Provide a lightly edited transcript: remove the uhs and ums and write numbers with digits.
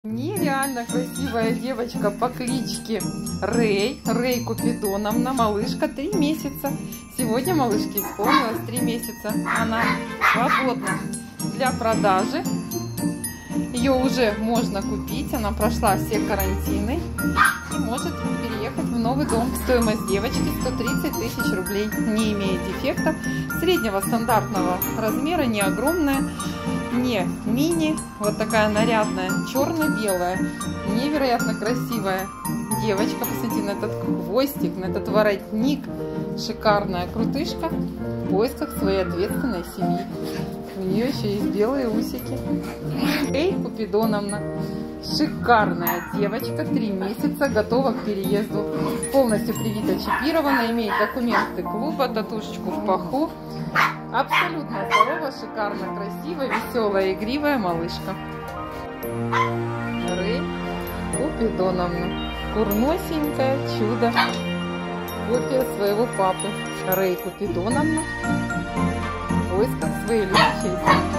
Нереально красивая девочка по кличке Рэй Купидоновна, малышка, 3 месяца. Сегодня малышке исполнилось 3 месяца. Она свободна для продажи. Ее уже можно купить. Она прошла все карантины и может переехать в новый дом. Стоимость девочки 130 тысяч рублей. Не имеет дефектов. Среднего стандартного размера, не огромная, не мини. Вот такая нарядная, черно-белая, невероятно красивая девочка. Посмотрите на этот хвостик, на этот воротник. Шикарная крутышка в поисках своей ответственной семьи. У нее еще есть белые усики. Рэй Купидоновна. Шикарная девочка, 3 месяца, готова к переезду. Полностью привита, чипирована, имеет документы клуба, татушечку в паху. Абсолютно здорова, шикарно, красивая, веселая, игривая малышка. Рэй Купидоновна. Курносенькое чудо. Копия своего папы. Рэй Купидоновна. В поисках своей любящей семьи.